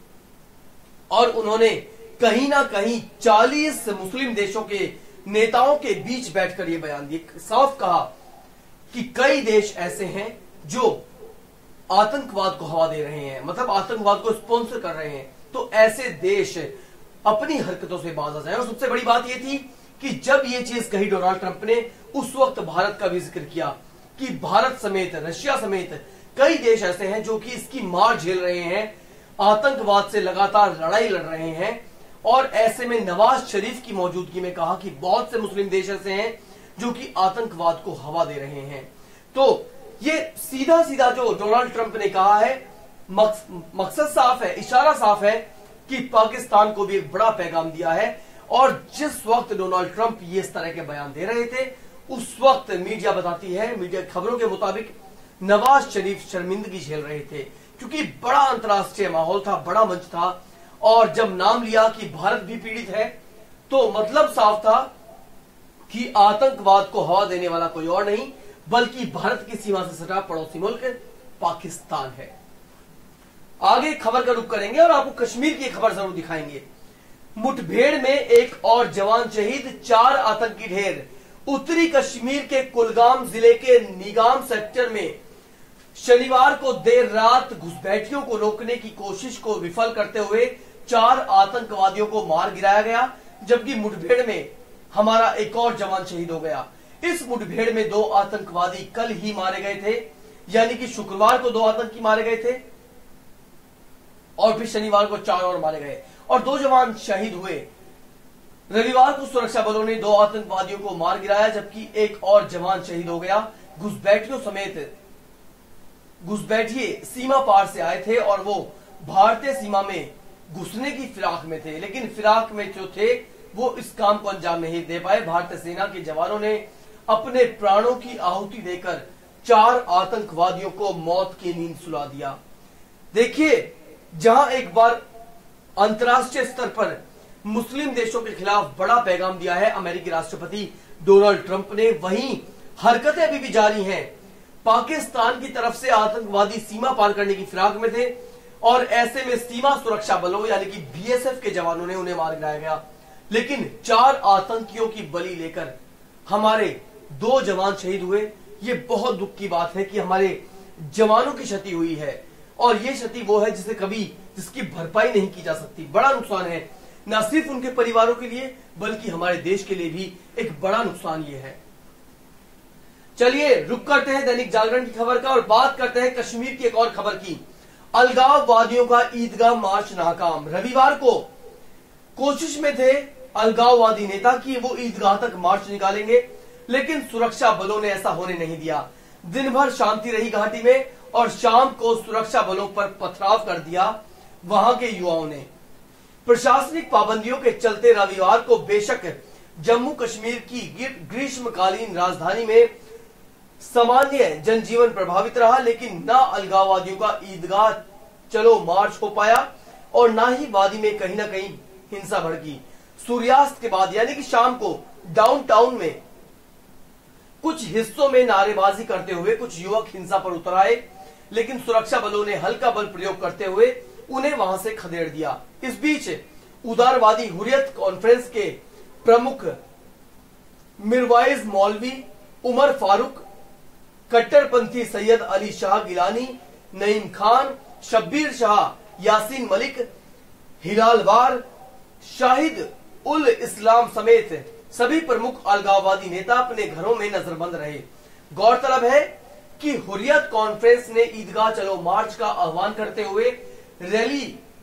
और उन्होंने कहीं ना कहीं चालीस मुस्लिम देशों के नेताओं के बीच बैठकर यह बयान दिए, साफ कहा कि कई देश ऐसे हैं जो आतंकवाद को हवा दे रहे हैं, मतलब आतंकवाद को स्पॉन्सर कर रहे हैं। तो ऐसे देश अपनी हरकतों से बाज आ जाए। और सबसे बड़ी बात यह थी कि जब ये चीज कही डोनाल्ड ट्रंप ने, उस वक्त भारत का भी जिक्र किया कि भारत समेत, रशिया समेत कई देश ऐसे हैं जो कि इसकी मार झेल रहे हैं, आतंकवाद से लगातार लड़ाई लड़ रहे हैं। और ऐसे में नवाज शरीफ की मौजूदगी में कहा कि बहुत से मुस्लिम देश ऐसे हैं जो कि आतंकवाद को हवा दे रहे हैं। तो ये सीधा सीधा जो डोनाल्ड ट्रंप ने कहा है, मकसद साफ है, इशारा साफ है कि पाकिस्तान को भी एक बड़ा पैगाम दिया है। और जिस वक्त डोनाल्ड ट्रंप ये इस तरह के बयान दे रहे थे, उस वक्त मीडिया बताती है, मीडिया खबरों के मुताबिक नवाज शरीफ शर्मिंदगी झेल रहे थे, क्योंकि बड़ा अंतर्राष्ट्रीय माहौल था, बड़ा मंच था। और जब नाम लिया कि भारत भी पीड़ित है, तो मतलब साफ था कि आतंकवाद को हवा देने वाला कोई और नहीं, बल्कि भारत की सीमा से सटा पड़ोसी मुल्क पाकिस्तान है। आगे खबर का रुख करेंगे और आपको कश्मीर की खबर जरूर दिखाएंगे। मुठभेड़ में एक और जवान शहीद, चार आतंकी ढेर। उत्तरी कश्मीर के कुलगाम जिले के निगाम सेक्टर में शनिवार को देर रात घुसपैठियों को रोकने की कोशिश को विफल करते हुए चार आतंकवादियों को मार गिराया गया, जबकि मुठभेड़ में हमारा एक और जवान शहीद हो गया। इस मुठभेड़ में दो आतंकवादी कल ही मारे गए थे, यानी कि शुक्रवार को दो आतंकी मारे गए थे और फिर शनिवार को चार और मारे गए और दो जवान शहीद हुए। रविवार को सुरक्षा बलों ने दो आतंकवादियों को मार गिराया, जबकि एक और जवान शहीद हो गया। घुसपैठियों समेत घुसपैठिए सीमा पार से आए थे और वो भारतीय सीमा में घुसने की फिराक में थे, लेकिन फिराक में जो थे वो इस काम को अंजाम नहीं दे पाए। भारतीय सेना के जवानों ने अपने प्राणों की आहुति देकर चार आतंकवादियों को मौत की नींद सुला दिया। देखिए, जहां एक बार अंतर्राष्ट्रीय स्तर पर मुस्लिम देशों के खिलाफ बड़ा पैगाम दिया है अमेरिकी राष्ट्रपति डोनाल्ड ट्रंप ने, वहीं हरकतें अभी भी जारी हैं। पाकिस्तान की तरफ से आतंकवादी सीमा पार करने की फिराक में थे और ऐसे में सीमा सुरक्षा बलों यानी कि बीएसएफ के जवानों ने उन्हें मार गिराया गया, लेकिन चार आतंकियों की बलि लेकर हमारे दो जवान शहीद हुए। ये बहुत दुख की बात है कि हमारे जवानों की क्षति हुई है और ये क्षति वो है जिसे कभी जिसकी भरपाई नहीं की जा सकती। बड़ा नुकसान है, न सिर्फ उनके परिवारों के लिए बल्कि हमारे देश के लिए भी एक बड़ा नुकसान ये है। चलिए रुक करते हैं दैनिक जागरण की खबर का और बात करते हैं कश्मीर की एक और खबर की। अलगाववादियों का ईदगाह मार्च नाकाम। रविवार को कोशिश में थे अलगाववादी नेता कि वो ईदगाह तक मार्च निकालेंगे, लेकिन सुरक्षा बलों ने ऐसा होने नहीं दिया। दिन भर शांति रही घाटी में और शाम को सुरक्षा बलों पर पथराव कर दिया वहां के युवाओं ने। प्रशासनिक पाबंदियों के चलते रविवार को बेशक जम्मू कश्मीर की ग्रीष्मकालीन राजधानी में सामान्य जनजीवन प्रभावित रहा, लेकिन न अलगाववादियों का ईदगाह चलो मार्च हो पाया और न ही वादी में कहीं ना कहीं हिंसा भड़की। सूर्यास्त के बाद यानी कि शाम को डाउनटाउन में कुछ हिस्सों में नारेबाजी करते हुए कुछ युवक हिंसा पर उतर आए, लेकिन सुरक्षा बलों ने हल्का बल प्रयोग करते हुए उन्हें वहां से खदेड़ दिया। इस बीच उदारवादी हुर्रियत कॉन्फ्रेंस के प्रमुख मिरवाइज मौलवी, उमर फारूक, कट्टरपंथी सैयद अली शाह गिलानी, नईम खान, शब्बीर शाह, यासीन मलिक, हिलालवार, शाहिद उल इस्लाम समेत सभी प्रमुख अलगाववादी नेता अपने घरों में नजरबंद रहे। गौरतलब है कि हुर्रियत कॉन्फ्रेंस ने ईदगाह चलो मार्च का आह्वान करते हुए रैली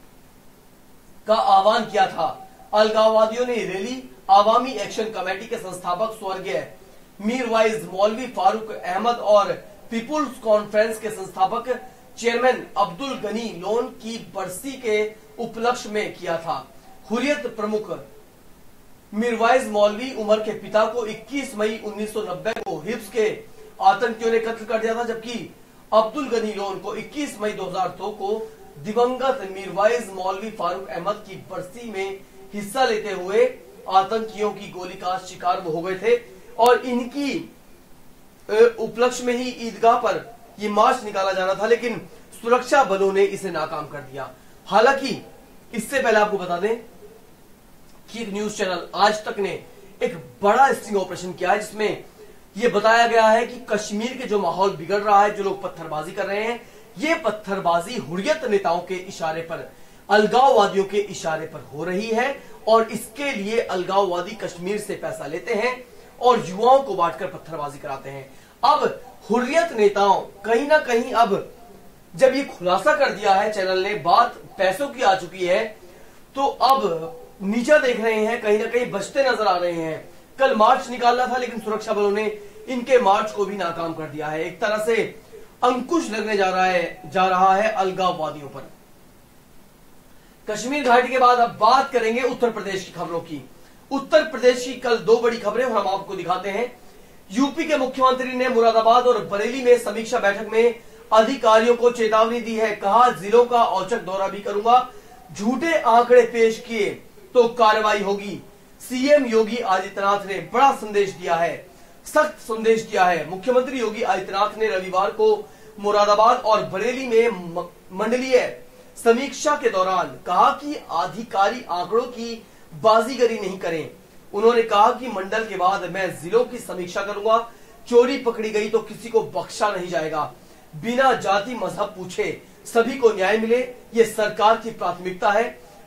का आह्वान किया था। अलगाववादियों ने रैली आवामी एक्शन कमेटी के संस्थापक स्वर्गीय मीरवाइज मौलवी फारूक अहमद और पीपुल्स कॉन्फ्रेंस के संस्थापक चेयरमैन अब्दुल गनी लोन की बरसी के उपलक्ष्य में किया था। हुर्रियत प्रमुख मिरवाइज मौलवी उमर के पिता को इक्कीस मई उन्नीस सौ नब्बे को हिब्स के आतंकियों ने कत्ल कर दिया था, जबकि अब्दुल गनी लोन को इक्कीस मई दो हज़ार दो को दिवंगत मिरवाइज मौलवी फारूक अहमद की बरसी में हिस्सा लेते हुए आतंकियों की गोली का शिकार हो गए थे और इनकी उपलक्ष्य में ही ईदगाह पर ये मार्च निकाला जाना था, लेकिन सुरक्षा बलों ने इसे नाकाम कर दिया। हालांकि इससे पहले आपको बता दें कि एक न्यूज चैनल आज तक ने एक बड़ा स्टिंग ऑपरेशन किया है, जिसमें यह बताया गया है कि कश्मीर के जो माहौल बिगड़ रहा है, जो लोग पत्थरबाजी कर रहे हैं, ये पत्थरबाजी हुर्रियत नेताओं के इशारे पर, अलगाववादियों के इशारे पर हो रही है और इसके लिए अलगाववादी कश्मीर से पैसा लेते हैं और युवाओं को बांटकर पत्थरबाजी कराते हैं। अब हुर्रियत नेताओं कहीं ना कहीं अब जब ये खुलासा कर दिया है चैनल ने, बात पैसों की आ चुकी है, तो अब नीचा देख रहे हैं, कहीं ना कहीं बचते नजर आ रहे हैं। कल मार्च निकालना था, लेकिन सुरक्षा बलों ने इनके मार्च को भी नाकाम कर दिया है। एक तरह से अंकुश लगने जा रहा है जा रहा है अलगाववादियों पर। कश्मीर घाटी के बाद अब बात करेंगे उत्तर प्रदेश की खबरों की। उत्तर प्रदेश की कल दो बड़ी खबरें हम आपको दिखाते हैं। यूपी के मुख्यमंत्री ने मुरादाबाद और बरेली में समीक्षा बैठक में अधिकारियों को चेतावनी दी है। कहा, जिलों का औचक दौरा भी करूंगा, झूठे आंकड़े पेश किए तो कार्रवाई होगी। सीएम योगी आदित्यनाथ ने बड़ा संदेश दिया है, सख्त संदेश दिया है। मुख्यमंत्री योगी आदित्यनाथ ने रविवार को मुरादाबाद और बरेली में मंडलीय समीक्षा के दौरान कहा कि अधिकारी आंकड़ों की बाजीगरी नहीं करें। उन्होंने कहा कि मंडल के बाद मैं जिलों की समीक्षा करूंगा, चोरी पकड़ी गई तो किसी को बख्शा नहीं जाएगा, बिना जाति मजहब पूछे सभी को न्याय मिले, ये सरकार की प्राथमिकता है।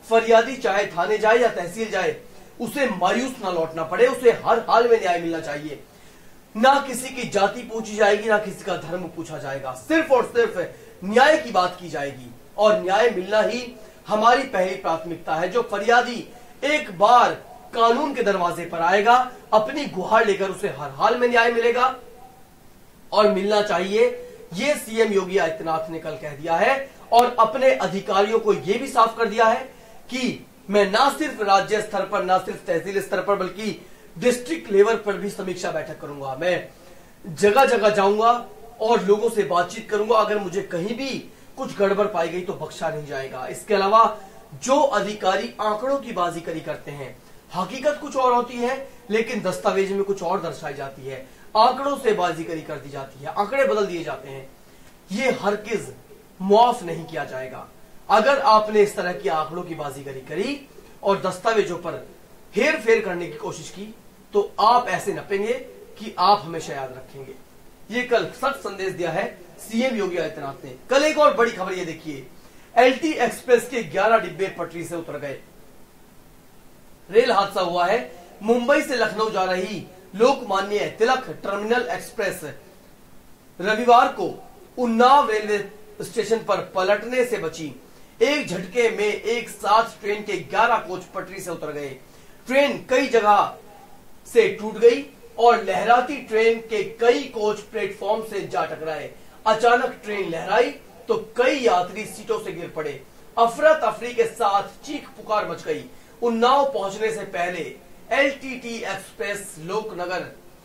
फरियादी चाहे थाने जाए या तहसील जाए, उसे मायूस ना लौटना पड़े, उसे हर हाल में न्याय मिलना चाहिए। ना किसी की जाति पूछी जाएगी, ना किसी का धर्म पूछा जाएगा, सिर्फ और सिर्फ न्याय की बात की जाएगी और न्याय मिलना ही हमारी पहली प्राथमिकता है। जो फरियादी एक बार कानून के दरवाजे पर आएगा, अपनी गुहार लेकर उसे हर हाल में न्याय मिलेगा और मिलना चाहिए। ये सीएम योगी आदित्यनाथ ने कल कह दिया है और अपने अधिकारियों को यह भी साफ कर दिया है कि मैं ना सिर्फ राज्य स्तर पर, ना सिर्फ तहसील स्तर पर, बल्कि डिस्ट्रिक्ट लेवल पर भी समीक्षा बैठक करूंगा। मैं जगह जगह जाऊंगा और लोगों से बातचीत करूंगा। अगर मुझे कहीं भी कुछ गड़बड़ पाई गई तो बख्शा नहीं जाएगा। इसके अलावा जो अधिकारी आंकड़ों की बाजीगरी करते हैं, हकीकत कुछ और होती है लेकिन दस्तावेज में कुछ और दर्शाई जाती है, आंकड़ों से बाजीगरी कर दी जाती है, आंकड़े बदल दिए जाते हैं, ये हरगिज मुआफ नहीं किया जाएगा। अगर आपने इस तरह की आंकड़ों की बाजीगरी करी और दस्तावेजों पर हेर फेर करने की कोशिश की तो आप ऐसे नपेंगे कि आप हमेशा याद रखेंगे। ये कल सख्त संदेश दिया है सीएम योगी आदित्यनाथ ने। कल एक और बड़ी खबर ये देखिए, एलटी एक्सप्रेस के ग्यारह डिब्बे पटरी से उतर गए। रेल हादसा हुआ है। मुंबई से लखनऊ जा रही लोकमान्य तिलक टर्मिनल एक्सप्रेस रविवार को उन्नाव रेलवे स्टेशन पर पलटने से बची। एक झटके में एक साथ ट्रेन के ग्यारह कोच पटरी से उतर गए। ट्रेन कई जगह से टूट गई और लहराती ट्रेन के कई कोच प्लेटफॉर्म से जा टकराए। अचानक ट्रेन लहराई तो कई यात्री सीटों से गिर पड़े। अफरा तफरी के साथ चीख पुकार मच गई। उन्नाव पहुंचने से पहले एलटीटी एक्सप्रेस लोकनगर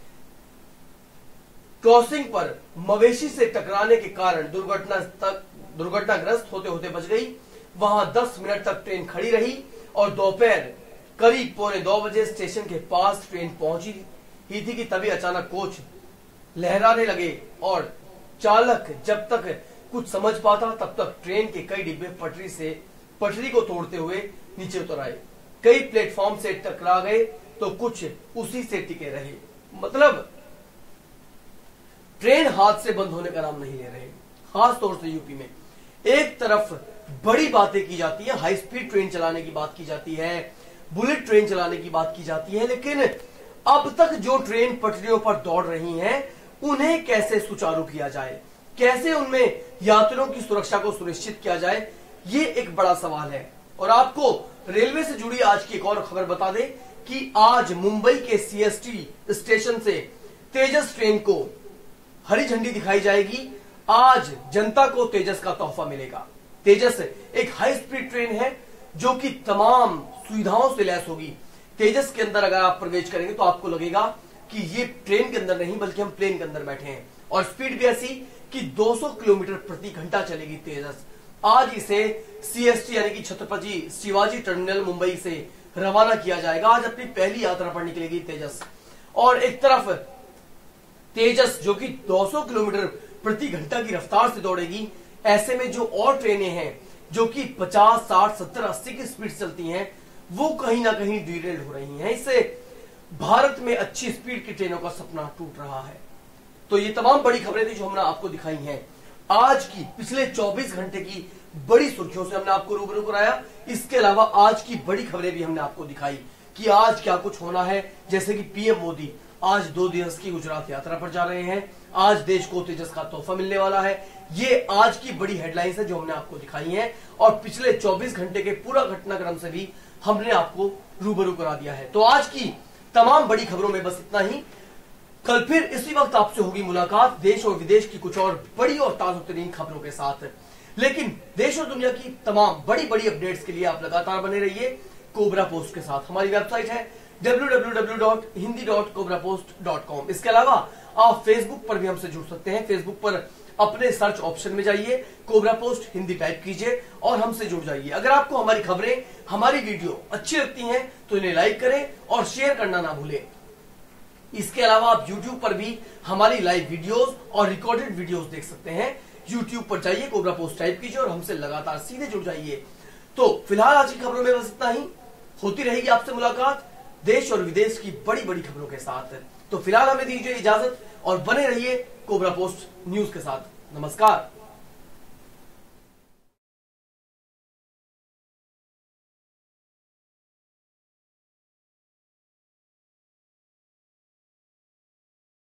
क्रॉसिंग पर मवेशी से टकराने के कारण दुर्घटना तक दुर्घटनाग्रस्त होते होते बच गई। वहां दस मिनट तक ट्रेन खड़ी रही और दोपहर करीब पौने दो बजे स्टेशन के पास ट्रेन पहुंची ही थी कि तभी अचानक कोच लहराने लगे और चालक जब तक कुछ समझ पाता तब तक ट्रेन के कई डिब्बे पटरी से पटरी को तोड़ते हुए नीचे उतर आए। कई प्लेटफॉर्म से टकरा गए तो कुछ उसी से टिके रहे। मतलब ट्रेन हाथ से बंद होने का नाम नहीं ले रहे। खास तौर से यूपी में एक तरफ बड़ी बातें की जाती है, हाई स्पीड ट्रेन चलाने की बात की जाती है, बुलेट ट्रेन चलाने की बात की जाती है, लेकिन अब तक जो ट्रेन पटरियों पर दौड़ रही हैं, उन्हें कैसे सुचारू किया जाए, कैसे उनमें यात्रियों की सुरक्षा को सुनिश्चित किया जाए, ये एक बड़ा सवाल है। और आपको रेलवे से जुड़ी आज की एक और खबर बता दें कि आज मुंबई के सीएसटी स्टेशन से तेजस ट्रेन को हरी झंडी दिखाई जाएगी। आज जनता को तेजस का तोहफा मिलेगा। तेजस एक हाई स्पीड ट्रेन है जो कि तमाम सुविधाओं से लैस होगी। तेजस के अंदर अगर आप प्रवेश करेंगे तो आपको लगेगा कि ये ट्रेन के अंदर नहीं बल्कि हम प्लेन के अंदर बैठे हैं। और स्पीड भी ऐसी कि दो सौ किलोमीटर प्रति घंटा चलेगी तेजस। आज इसे सीएसटी यानी कि छत्रपति शिवाजी टर्मिनल मुंबई से रवाना किया जाएगा। आज अपनी पहली यात्रा पर निकलेगी तेजस। और एक तरफ तेजस जो कि दो सौ किलोमीटर प्रति घंटा की रफ्तार से दौड़ेगी, ऐसे में जो और ट्रेनें हैं जो कि पचास, साठ, सत्तर, अस्सी की स्पीड से चलती हैं, वो कहीं ना कहीं डिरेल्ड हो रही हैं। इससे भारत में अच्छी स्पीड की ट्रेनों का सपना टूट रहा है। तो ये तमाम बड़ी खबरें थी जो हमने आपको दिखाई हैं। आज की पिछले चौबीस घंटे की बड़ी सुर्खियों से हमने आपको रूबरू कराया। इसके अलावा आज की बड़ी खबरें भी हमने आपको दिखाई कि आज क्या कुछ होना है। जैसे कि पीएम मोदी आज दो दिवस की गुजरात यात्रा पर जा रहे हैं। आज देश को तेजस का तोहफा मिलने वाला है। ये आज की बड़ी हेडलाइंस है जो हमने आपको दिखाई हैं और पिछले चौबीस घंटे के पूरा घटनाक्रम से भी हमने आपको रूबरू करा दिया है। तो आज की तमाम बड़ी खबरों में बस इतना ही। कल फिर इसी वक्त आपसे होगी मुलाकात देश और विदेश की कुछ और बड़ी और ताज़ातरीन खबरों के साथ। लेकिन देश और दुनिया की तमाम बड़ी बड़ी अपडेट्स के लिए आप लगातार बने रहिए कोबरा पोस्ट के साथ। हमारी वेबसाइट है W W W dot Hindi dot Cobrapost dot com. इसके अलावा आप फेसबुक पर भी हमसे जुड़ सकते हैं। फेसबुक पर अपने सर्च ऑप्शन में जाइए, कोबरा पोस्ट हिंदी टाइप कीजिए और हमसे जुड़ जाइए। अगर आपको हमारी खबरें, हमारी वीडियो अच्छी लगती हैं तो इन्हें लाइक करें और शेयर करना ना भूलें। इसके अलावा आप YouTube पर भी हमारी लाइव वीडियोस और रिकॉर्डेड वीडियोस देख सकते हैं। YouTube पर जाइए, कोबरा पोस्ट टाइप कीजिए और हमसे लगातार सीधे जुड़ जाइए। तो फिलहाल आज की खबरों में बस इतना ही। होती रहेगी आपसे मुलाकात देश और विदेश की बड़ी बड़ी खबरों के साथ। तो फिलहाल हमें दीजिए इजाजत और बने रहिए कोबरा पोस्ट न्यूज के साथ। नमस्कार।